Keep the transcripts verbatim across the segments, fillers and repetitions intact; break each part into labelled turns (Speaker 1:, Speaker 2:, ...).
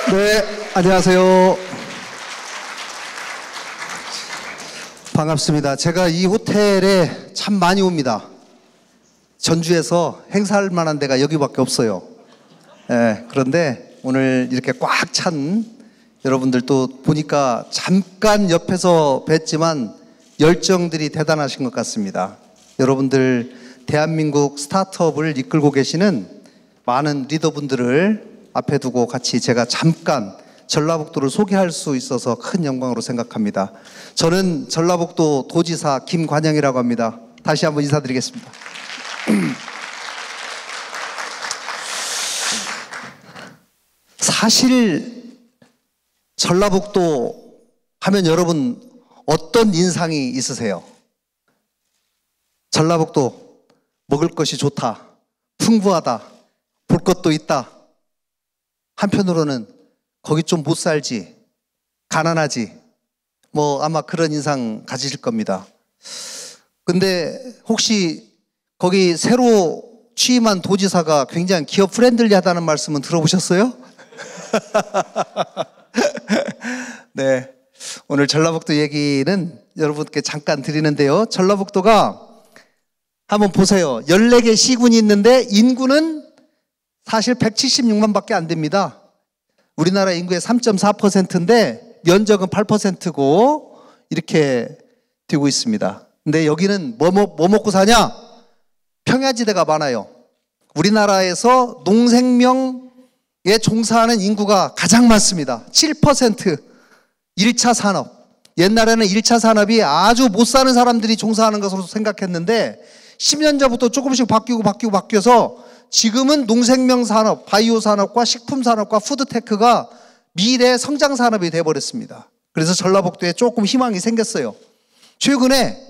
Speaker 1: 네, 안녕하세요. 반갑습니다. 제가 이 호텔에 참 많이 옵니다. 전주에서 행사할 만한 데가 여기밖에 없어요. 예, 그런데 오늘 이렇게 꽉 찬 여러분들 또 보니까 잠깐 옆에서 뵀지만 열정들이 대단하신 것 같습니다. 여러분들 대한민국 스타트업을 이끌고 계시는 많은 리더분들을 앞에 두고 같이 제가 잠깐 전라북도를 소개할 수 있어서 큰 영광으로 생각합니다. 저는 전라북도 도지사 김관영이라고 합니다. 다시 한번 인사드리겠습니다. 사실 전라북도 하면 여러분 어떤 인상이 있으세요? 전라북도 먹을 것이 좋다, 풍부하다, 볼 것도 있다. 한편으로는 거기 좀 못 살지, 가난하지, 뭐 아마 그런 인상 가지실 겁니다. 근데 혹시 거기 새로 취임한 도지사가 굉장히 기업 프렌들리하다는 말씀은 들어보셨어요? 네, 오늘 전라북도 얘기는 여러분께 잠깐 드리는데요. 전라북도가 한번 보세요. 열네 개 시군이 있는데 인구는 사실 백칠십육만 밖에 안 됩니다. 우리나라 인구의 삼 점 사 퍼센트인데 면적은 팔 퍼센트고 이렇게 되고 있습니다. 근데 여기는 뭐, 뭐, 뭐 먹고 사냐? 평야지대가 많아요. 우리나라에서 농생명에 종사하는 인구가 가장 많습니다. 칠 퍼센트. 일 차 산업. 옛날에는 일 차 산업이 아주 못 사는 사람들이 종사하는 것으로 생각했는데 십 년 전부터 조금씩 바뀌고 바뀌고 바뀌어서 지금은 농생명 산업, 바이오 산업과 식품 산업과 푸드테크가 미래 성장 산업이 되어버렸습니다. 그래서 전라북도에 조금 희망이 생겼어요. 최근에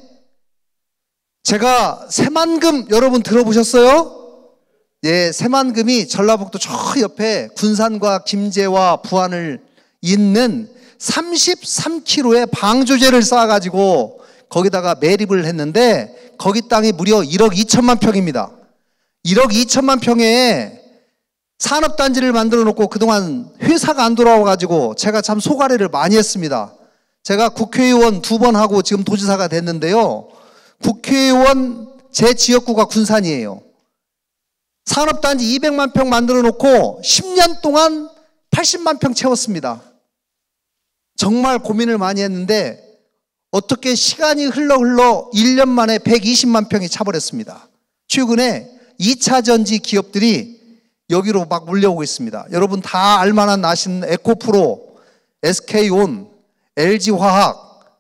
Speaker 1: 제가 새만금 여러분 들어보셨어요? 예, 새만금이 전라북도 저 옆에 군산과 김제와 부안을 잇는 삼십삼 킬로미터의 방조제를 쌓아가지고 거기다가 매립을 했는데 거기 땅이 무려 일억 이천만 평입니다. 일억 이천만 평에 산업단지를 만들어 놓고 그동안 회사가 안 돌아와가지고 제가 참 소가래를 많이 했습니다. 제가 국회의원 두 번 하고 지금 도지사가 됐는데요. 국회의원 제 지역구가 군산이에요. 산업단지 이백만 평 만들어 놓고 십 년 동안 팔십만 평 채웠습니다. 정말 고민을 많이 했는데 어떻게 시간이 흘러 흘러 일 년 만에 백이십만 평이 차버렸습니다. 최근에 이 차 전지 기업들이 여기로 막 몰려오고 있습니다. 여러분 다 알만한 아시는 에코프로, 에스케이온, 엘지화학,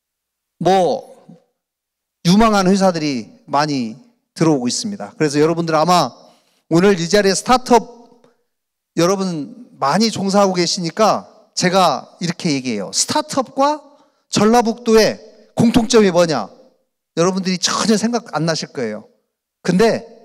Speaker 1: 뭐 유망한 회사들이 많이 들어오고 있습니다. 그래서 여러분들 아마 오늘 이 자리에 스타트업 여러분 많이 종사하고 계시니까 제가 이렇게 얘기해요. 스타트업과 전라북도의 공통점이 뭐냐? 여러분들이 전혀 생각 안 나실 거예요. 근데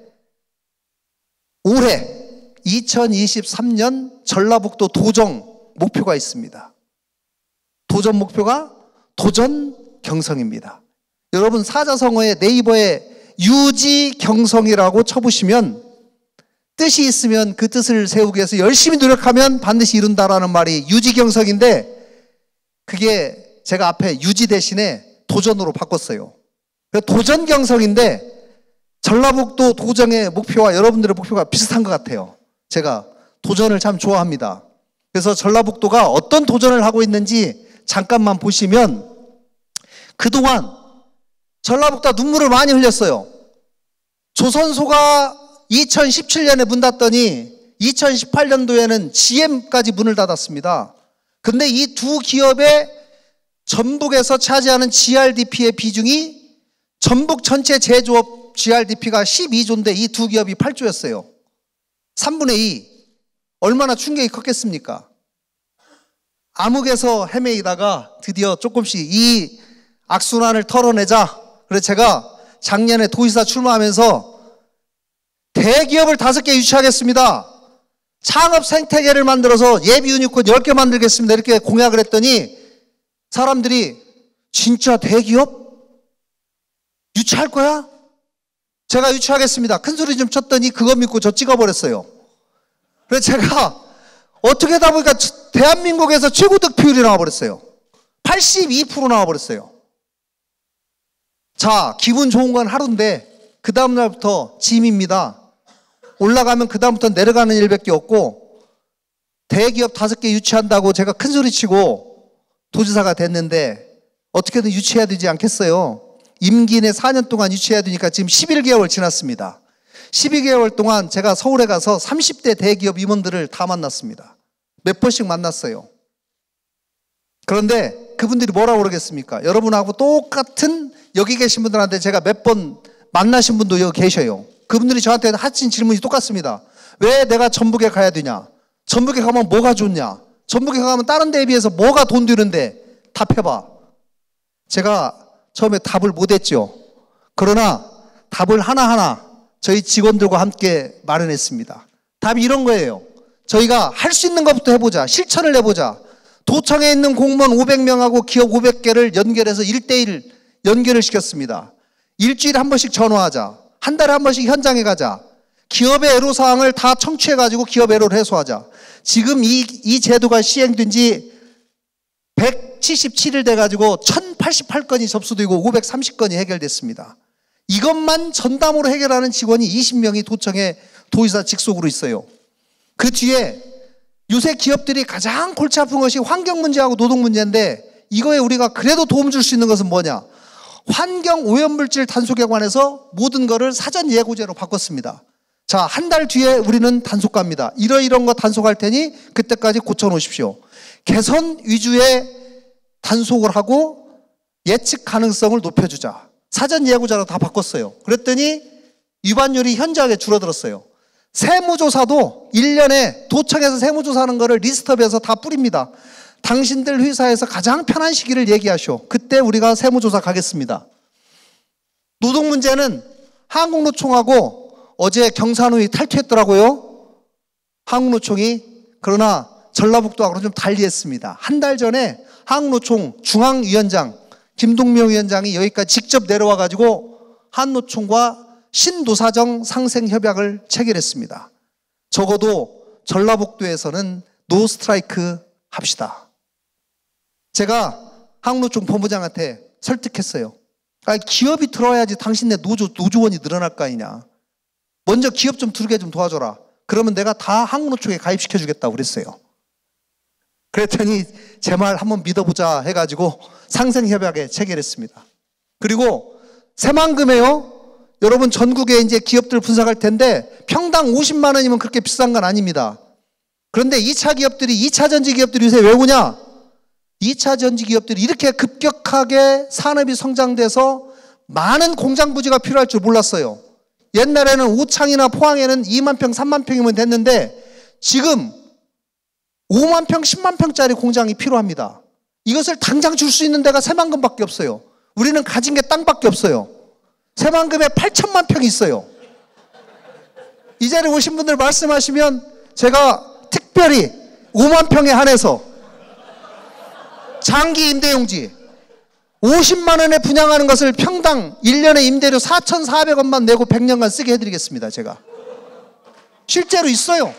Speaker 1: 올해 이천이십삼 년 전라북도 도정 목표가 있습니다. 도전 목표가 도전경성입니다. 여러분 사자성어에 네이버에 유지경성이라고 쳐보시면 뜻이 있으면 그 뜻을 세우기 위해서 열심히 노력하면 반드시 이룬다라는 말이 유지경성인데 그게 제가 앞에 유지 대신에 도전으로 바꿨어요. 도전경성인데 전라북도 도정의 목표와 여러분들의 목표가 비슷한 것 같아요. 제가 도전을 참 좋아합니다. 그래서 전라북도가 어떤 도전을 하고 있는지 잠깐만 보시면 그동안 전라북도가 눈물을 많이 흘렸어요. 조선소가 이천십칠 년에 문 닫더니 이천십팔 년도에는 지엠까지 문을 닫았습니다. 근데 이 두 기업의 전북에서 차지하는 지알디피의 비중이 전북 전체 제조업 지알디피가 십이 조인데 이 두 기업이 팔 조였어요. 삼분의 이. 얼마나 충격이 컸겠습니까? 암흑에서 헤매이다가 드디어 조금씩 이 악순환을 털어내자. 그래서 제가 작년에 도지사 출마하면서 대기업을 다섯 개 유치하겠습니다. 창업 생태계를 만들어서 예비 유니콘 열 개 만들겠습니다. 이렇게 공약을 했더니 사람들이 진짜 대기업? 유치할 거야? 제가 유치하겠습니다. 큰 소리 좀 쳤더니 그거 믿고 저 찍어버렸어요. 그래서 제가 어떻게 하다 보니까 대한민국에서 최고 득표율이 나와버렸어요. 팔십이 퍼센트 나와버렸어요. 자, 기분 좋은 건 하루인데 그 다음날부터 짐입니다. 올라가면 그 다음부터 내려가는 일밖에 없고, 대기업 다섯 개 유치한다고 제가 큰 소리치고 도지사가 됐는데 어떻게든 유치해야 되지 않겠어요? 임기 내 사 년 동안 유치해야 되니까 지금 십일 개월 지났습니다. 십이 개월 동안 제가 서울에 가서 삼십 대 대기업 임원들을 다 만났습니다. 몇 번씩 만났어요. 그런데 그분들이 뭐라고 그러겠습니까? 여러분하고 똑같은, 여기 계신 분들한테 제가 몇 번 만나신 분도 여기 계셔요. 그분들이 저한테 하신 질문이 똑같습니다. 왜 내가 전북에 가야 되냐? 전북에 가면 뭐가 좋냐? 전북에 가면 다른 데에 비해서 뭐가 돈 드는데? 답해봐. 제가 처음에 답을 못했죠. 그러나 답을 하나하나 저희 직원들과 함께 마련했습니다. 답이 이런 거예요. 저희가 할 수 있는 것부터 해보자. 실천을 해보자. 도청에 있는 공무원 오백 명하고 기업 오백 개를 연결해서 일 대일 연결을 시켰습니다. 일주일에 한 번씩 전화하자. 한 달에 한 번씩 현장에 가자. 기업의 애로사항을 다 청취해가지고 기업 애로를 해소하자. 지금 이, 이 제도가 시행된 지 백칠십칠 일 돼가지고 천팔십팔 건이 접수되고 오백삼십 건이 해결됐습니다. 이것만 전담으로 해결하는 직원이 이십 명이 도청에 도지사 직속으로 있어요. 그 뒤에 요새 기업들이 가장 골치 아픈 것이 환경 문제하고 노동 문제인데, 이거에 우리가 그래도 도움 줄 수 있는 것은 뭐냐? 환경 오염물질 단속에 관해서 모든 거를 사전 예고제로 바꿨습니다. 자, 한 달 뒤에 우리는 단속 갑니다. 이러이런 거 단속할 테니 그때까지 고쳐놓으십시오. 개선 위주의 단속을 하고 예측 가능성을 높여주자. 사전 예고자로 다 바꿨어요. 그랬더니 위반율이 현저하게 줄어들었어요. 세무조사도 일 년에 도청에서 세무조사하는 거를 리스트업해서 다 뿌립니다. 당신들 회사에서 가장 편한 시기를 얘기하시오. 그때 우리가 세무조사 가겠습니다. 노동 문제는 한국노총하고 어제 경산호위 탈퇴했더라고요. 한국노총이. 그러나 전라북도하고는 좀 달리했습니다. 한 달 전에 한국노총 중앙위원장 김동명 위원장이 여기까지 직접 내려와가지고 한노총과 신노사정 상생협약을 체결했습니다. 적어도 전라북도에서는 노 스트라이크 합시다. 제가 한국노총 본부장한테 설득했어요. 아, 기업이 들어와야지 당신네 노조, 노조원이 늘어날 거 아니냐. 먼저 기업 좀 들게 좀 도와줘라. 그러면 내가 다 한국노총에 가입시켜 주겠다고 그랬어요. 그랬더니 제 말 한번 믿어보자 해가지고 상생협약에 체결했습니다. 그리고 새만금에요. 여러분 전국에 이제 기업들 분석할 텐데 평당 오십만 원이면 그렇게 비싼 건 아닙니다. 그런데 이 차 기업들이, 이 차 전지 기업들이 요새 왜 오냐? 이 차 전지 기업들이 이렇게 급격하게 산업이 성장돼서 많은 공장 부지가 필요할 줄 몰랐어요. 옛날에는 오창이나 포항에는 이만 평, 삼만 평이면 됐는데 지금 오만 평, 십만 평짜리 공장이 필요합니다. 이것을 당장 줄 수 있는 데가 새만금밖에 없어요. 우리는 가진 게 땅밖에 없어요. 새만금에 팔천만 평이 있어요. 이 자리에 오신 분들 말씀하시면 제가 특별히 오만 평에 한해서 장기 임대용지 오십만 원에 분양하는 것을 평당 일 년에 임대료 사천사백 원만 내고 백 년간 쓰게 해드리겠습니다. 제가 실제로 있어요.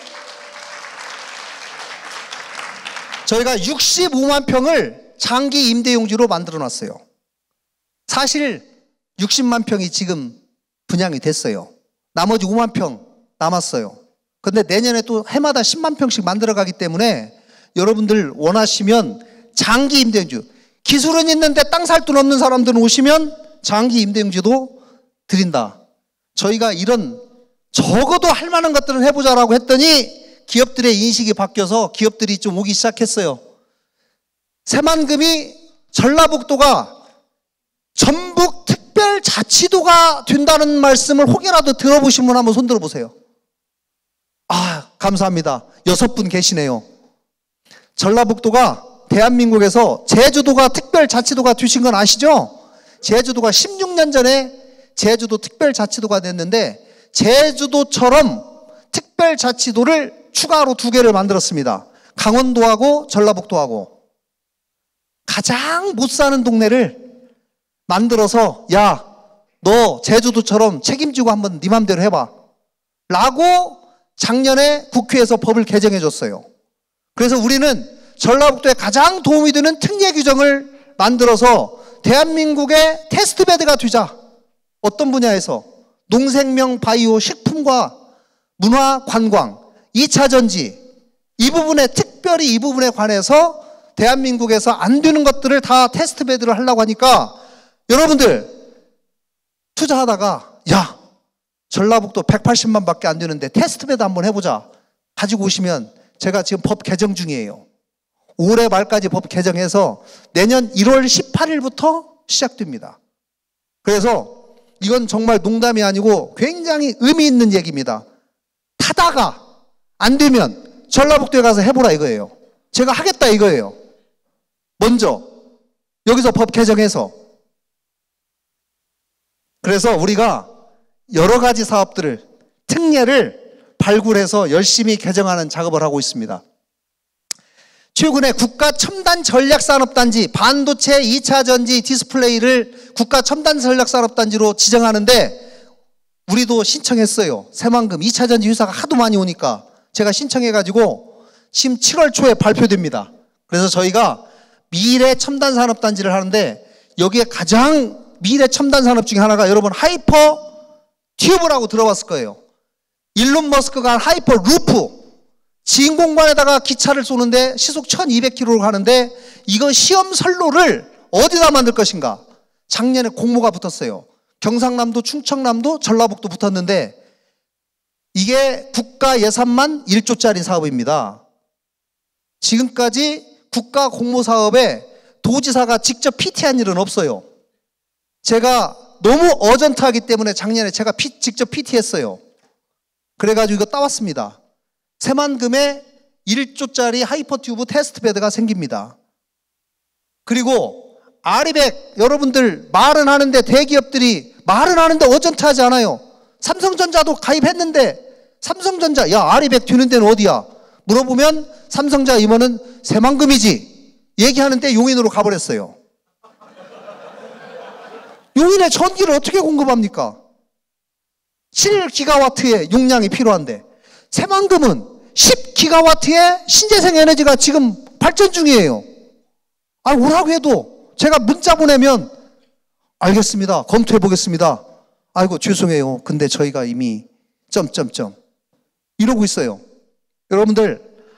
Speaker 1: 저희가 육십오만 평을 장기 임대용지로 만들어 놨어요. 사실 육십만 평이 지금 분양이 됐어요. 나머지 오만 평 남았어요. 근데 내년에 또 해마다 십만 평씩 만들어 가기 때문에 여러분들 원하시면 장기 임대용지, 기술은 있는데 땅 살 돈 없는 사람들은 오시면 장기 임대용지도 드린다. 저희가 이런 적어도 할 만한 것들은 해보자라고 했더니 기업들의 인식이 바뀌어서 기업들이 좀 오기 시작했어요. 새만금이 전라북도가 전북 특별자치도가 된다는 말씀을 혹여라도 들어보신 분 한번 손 들어보세요. 아, 감사합니다. 여섯 분 계시네요. 전라북도가 대한민국에서 제주도가 특별자치도가 되신 건 아시죠? 제주도가 십육 년 전에 제주도 특별자치도가 됐는데 제주도처럼 특별자치도를 추가로 두 개를 만들었습니다. 강원도하고 전라북도하고. 가장 못 사는 동네를 만들어서 야, 너 제주도처럼 책임지고 한번 네 맘대로 해봐 라고 작년에 국회에서 법을 개정해 줬어요. 그래서 우리는 전라북도에 가장 도움이 되는 특례 규정을 만들어서 대한민국의 테스트베드가 되자. 어떤 분야에서? 농생명, 바이오, 식품과 문화, 관광, 이 차 전지, 이 부분에 특별히 이 부분에 관해서 대한민국에서 안 되는 것들을 다 테스트베드를 하려고 하니까 여러분들 투자하다가 야, 전라북도 백팔십만 밖에 안 되는데 테스트베드 한번 해보자 가지고 오시면 제가 지금 법 개정 중이에요. 올해 말까지 법 개정해서 내년 일월 십팔일부터 시작됩니다. 그래서 이건 정말 농담이 아니고 굉장히 의미 있는 얘기입니다. 타다가 안 되면 전라북도에 가서 해보라 이거예요. 제가 하겠다 이거예요. 먼저 여기서 법 개정해서. 그래서 우리가 여러 가지 사업들을 특례를 발굴해서 열심히 개정하는 작업을 하고 있습니다. 최근에 국가 첨단 전략산업단지 반도체, 이 차 전지, 디스플레이를 국가 첨단 전략산업단지로 지정하는데 우리도 신청했어요. 새만금 이 차 전지 회사가 하도 많이 오니까 제가 신청해가지고 지금 칠월 초에 발표됩니다. 그래서 저희가 미래 첨단 산업단지를 하는데 여기에 가장 미래 첨단 산업 중에 하나가 여러분 하이퍼 튜브라고 들어봤을 거예요. 일론 머스크가 한 하이퍼 루프, 지인 공간에다가 기차를 쏘는데 시속 천이백 킬로미터로 가는데 이거 시험 선로를 어디다 만들 것인가? 작년에 공모가 붙었어요. 경상남도, 충청남도, 전라북도 붙었는데 이게 국가 예산만 일조짜리 사업입니다. 지금까지 국가 공모 사업에 도지사가 직접 피티한 일은 없어요. 제가 너무 어전트하기 때문에 작년에 제가 피, 직접 피티했어요. 그래가지고 이거 따왔습니다. 새만금에 일조짜리 하이퍼튜브 테스트베드가 생깁니다. 그리고 아리백 여러분들 말은 하는데 대기업들이 말은 하는데 어전트하지 않아요. 삼성전자도 가입했는데 삼성전자 야 아리백 되는 데는 어디야? 물어보면 삼성전자 임원은 새만금이지 얘기하는데 용인으로 가버렸어요. 용인에 전기를 어떻게 공급합니까? 칠 기가와트의 용량이 필요한데 새만금은 십 기가와트의 신재생 에너지가 지금 발전 중이에요. 아, 오라고 해도 제가 문자 보내면 알겠습니다. 검토해 보겠습니다. 아이고 죄송해요. 근데 저희가 이미 점점점 이러고 있어요. 여러분들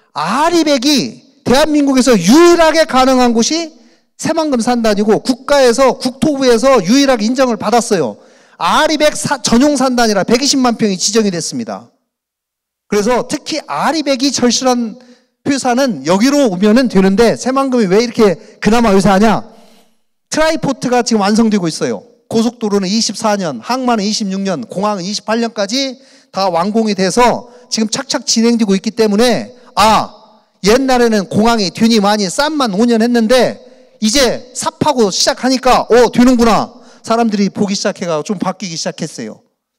Speaker 1: 아리백이 대한민국에서 유일하게 가능한 곳이 새만금 산단이고 국가에서 국토부에서 유일하게 인정을 받았어요. 아리백 전용 산단이라 백이십만 평이 지정이 됐습니다. 그래서 특히 아리백이 절실한 회사는 여기로 오면은 되는데 새만금이 왜 이렇게 그나마 회사하냐? 트라이포트가 지금 완성되고 있어요. 고속도로는 이십사 년, 항만은 이십육 년, 공항은 이십팔 년까지 다 완공이 돼서 지금 착착 진행되고 있기 때문에 아, 옛날에는 공항이 듀니 많이 싼만 오 년 했는데 이제 삽하고 시작하니까 어, 되는구나. 사람들이 보기 시작해가 좀 바뀌기 시작했어요.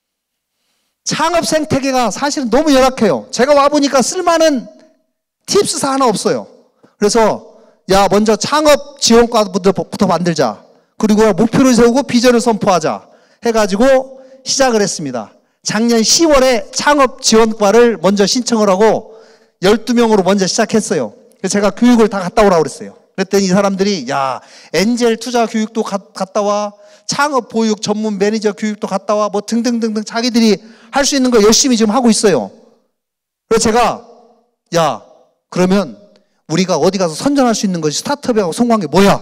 Speaker 1: 창업 생태계가 사실은 너무 열악해요. 제가 와보니까 쓸만한 팁스가 하나 없어요. 그래서 야 먼저 창업 지원과부터 만들자. 그리고 목표를 세우고 비전을 선포하자 해가지고 시작을 했습니다. 작년 시월에 창업 지원과를 먼저 신청을 하고 열두 명으로 먼저 시작했어요. 그래서 제가 교육을 다 갔다 오라고 그랬어요. 그랬더니 이 사람들이 야 엔젤 투자 교육도 가, 갔다 와, 창업 보육 전문 매니저 교육도 갔다 와, 뭐 등등등등 자기들이 할 수 있는 거 열심히 지금 하고 있어요. 그래서 제가 야 그러면 우리가 어디 가서 선전할 수 있는 것이 스타트업하고 성공한 게 뭐야?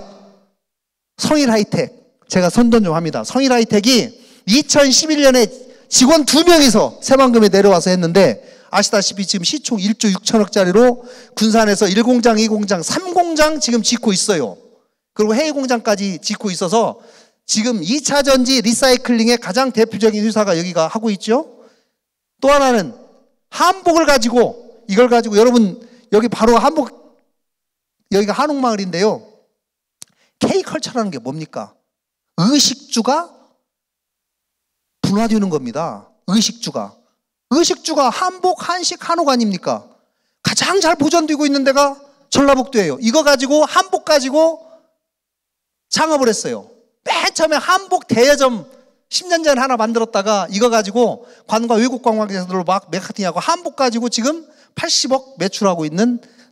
Speaker 1: 성일하이텍. 제가 선전 좀 합니다. 성일하이텍이 이천십일 년에 직원 두 명이서 새만금에 내려와서 했는데 아시다시피 지금 시총 일조 육천억짜리로 군산에서 일 공장, 이 공장, 삼 공장 지금 짓고 있어요. 그리고 해외 공장까지 짓고 있어서 지금 이 차 전지 리사이클링의 가장 대표적인 회사가 여기가 하고 있죠. 또 하나는 한복을 가지고 이걸 가지고 여러분 여기 바로 한복 여기가 한옥마을인데요. K컬처라는 게 뭡니까? 의식주가 분화되는 겁니다. 의식주가. 의식주가 한복, 한식, 한옥 아닙니까? 가장 잘 보존되고 있는 데가 전라북도예요. 이거 가지고 한복 가지고 창업을 했어요. 맨 처음에 한복 대여점 십 년 전에 하나 만들었다가 이거 가지고 관광 외국 관광객들로 막 마케팅하고 한복 가지고 지금 팔십억 매출하고 있는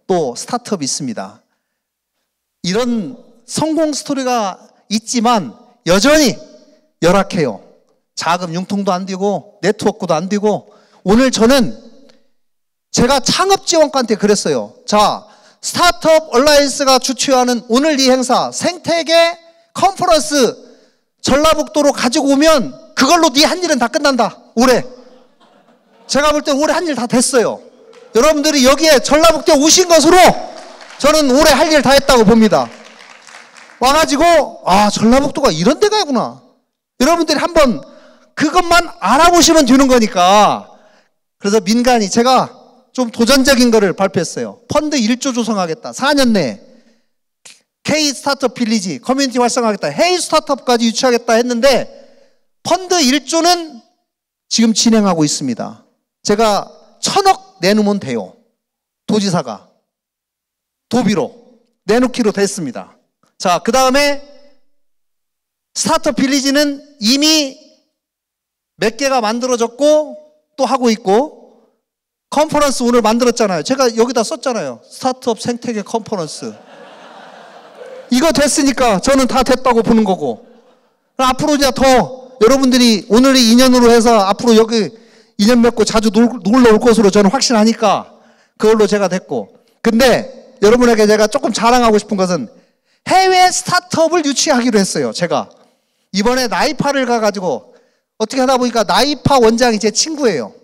Speaker 1: 또 스타트업이 있습니다. 이런 성공 스토리가 있지만 여전히 열악해요. 자금 융통도 안 되고 네트워크도 안 되고, 오늘 저는 제가 창업지원과한테 그랬어요. 자, 스타트업 얼라이언스가 주최하는 오늘 이 행사 생태계 컨퍼런스 전라북도로 가지고 오면 그걸로 네 한 일은 다 끝난다. 올해. 제가 볼 때 올해 한 일 다 됐어요. 여러분들이 여기에 전라북도에 오신 것으로 저는 올해 할 일 다 했다고 봅니다. 와가지고 아, 전라북도가 이런 데가구나. 여러분들이 한번 그것만 알아보시면 되는 거니까. 그래서 민간이 제가 좀 도전적인 거를 발표했어요. 펀드 일 조 조성하겠다. 사 년 내에 K 스타트업 빌리지 커뮤니티 활성화하겠다. 헤이 스타트업까지 유치하겠다 했는데 펀드 일 조는 지금 진행하고 있습니다. 제가 천억 내놓으면 돼요. 도지사가 도비로 내놓기로 됐습니다. 자, 그 다음에 스타트업 빌리지는 이미 몇 개가 만들어졌고 또 하고 있고, 컨퍼런스 오늘 만들었잖아요. 제가 여기다 썼잖아요. 스타트업 생태계 컨퍼런스. 이거 됐으니까 저는 다 됐다고 보는 거고, 앞으로 이제 더 여러분들이 오늘의 인연으로 해서 앞으로 여기 인연 맺고 자주 놀러 올 것으로 저는 확신하니까 그걸로 제가 됐고, 근데 여러분에게 제가 조금 자랑하고 싶은 것은 해외 스타트업을 유치하기로 했어요. 제가 이번에 나이파를 가가지고 어떻게 하다 보니까 나이파 원장이 제 친구예요.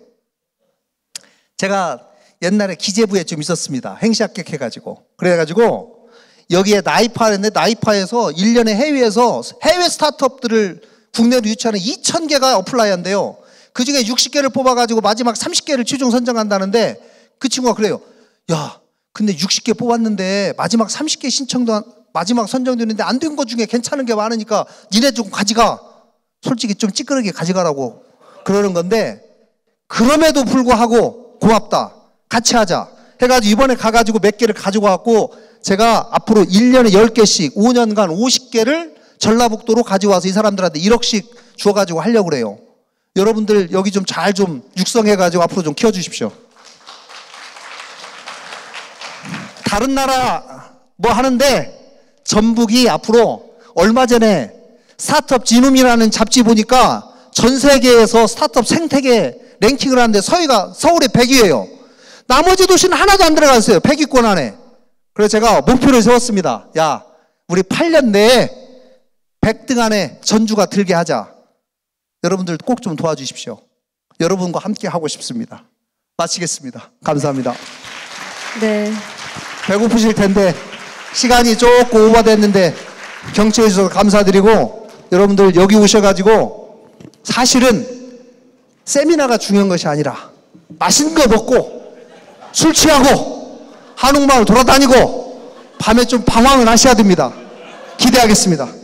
Speaker 1: 제가 옛날에 기재부에 좀 있었습니다. 행시 합격해가지고. 그래가지고 여기에 나이파를 했는데 나이파에서 일 년에 해외에서 해외 스타트업들을 국내로 유치하는 이천 개가 어플라이 한대요. 그 중에 육십 개를 뽑아가지고 마지막 삼십 개를 최종 선정한다는데, 그 친구가 그래요. 야, 근데 육십 개 뽑았는데 마지막 삼십 개 신청도 안, 마지막 선정되는데 안 된 것 중에 괜찮은 게 많으니까 니네 좀 가져가. 솔직히 좀 찌끄러게 가져가라고 그러는 건데, 그럼에도 불구하고 고맙다. 같이 하자. 해가지고 이번에 가가지고 몇 개를 가지고 왔고, 제가 앞으로 일 년에 열 개씩 오 년간 오십 개를 전라북도로 가져와서 이 사람들한테 일억씩 주어가지고 하려고 그래요. 여러분들 여기 좀 잘 좀 육성해가지고 앞으로 좀 키워주십시오. 다른 나라 뭐 하는데 전북이 앞으로 얼마 전에 스타트업 지눔이라는 잡지 보니까 전 세계에서 스타트업 생태계 랭킹을 하는데 서희가 서울에 백 위예요. 나머지 도시는 하나도 안 들어갔어요. 백 위권 안에. 그래서 제가 목표를 세웠습니다. 야, 우리 팔 년 내에 백 등 안에 전주가 들게 하자. 여러분들 꼭 좀 도와주십시오. 여러분과 함께 하고 싶습니다. 마치겠습니다. 감사합니다.
Speaker 2: 네.
Speaker 1: 배고프실 텐데 시간이 조금 오버됐는데 경청해 주셔서 감사드리고, 여러분들 여기 오셔가지고 사실은 세미나가 중요한 것이 아니라 맛있는 거 먹고 술 취하고 한옥마을 돌아다니고 밤에 좀 방황을 하셔야 됩니다. 기대하겠습니다.